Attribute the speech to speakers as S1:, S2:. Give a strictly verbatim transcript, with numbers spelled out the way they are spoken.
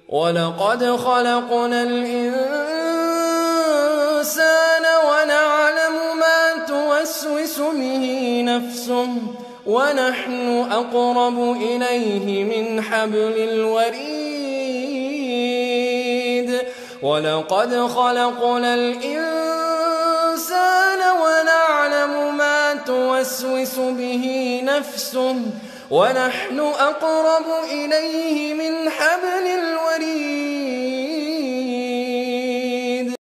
S1: ولقد خلقنا الإنسان ونعلم ما توسوس به نفسه ونحن أقرب إليه من حبل الوريد ولقد خلقنا الإنسان ونعلم ما توسوس به نفسه ونحن أقرب إليه من حبل الوريد